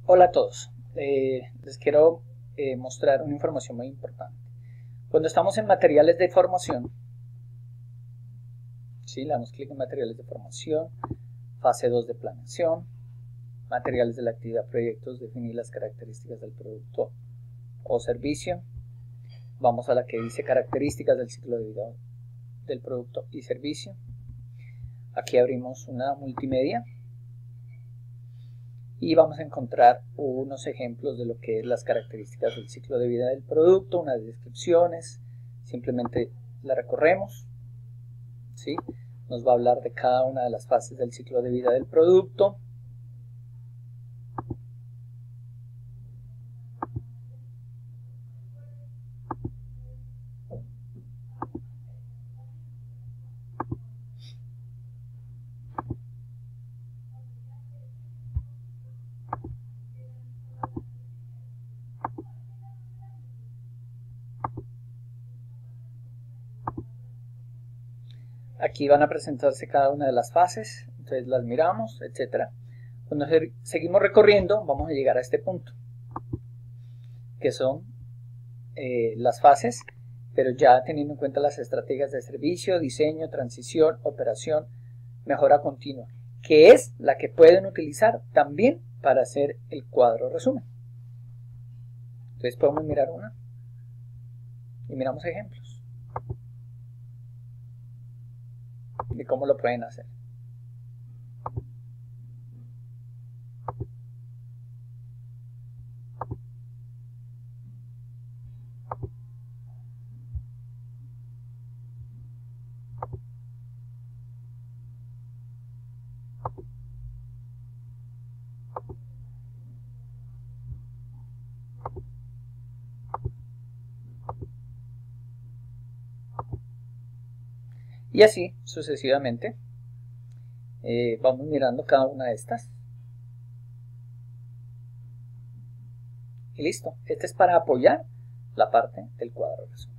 Hola a todos, les quiero mostrar una información muy importante. Cuando estamos en materiales de formación, ¿sí? Le damos clic en materiales de formación, fase 2 de planeación, materiales de la actividad proyectos, definir las características del producto o servicio. Vamos a la que dice características del ciclo de vida del producto y servicio. Aquí abrimos una multimedia y vamos a encontrar unos ejemplos de lo que es las características del ciclo de vida del producto, unas descripciones, simplemente la recorremos, ¿sí? Nos va a hablar de cada una de las fases del ciclo de vida del producto. Aquí van a presentarse cada una de las fases, entonces las miramos, etc. Cuando seguimos recorriendo, vamos a llegar a este punto, que son las fases, pero ya teniendo en cuenta las estrategias de servicio, diseño, transición, operación, mejora continua, que es la que pueden utilizar también para hacer el cuadro resumen. Entonces podemos mirar una y miramos ejemplos de cómo lo pueden hacer. Y así sucesivamente vamos mirando cada una de estas. Y listo. Este es para apoyar la parte del cuadro resumen.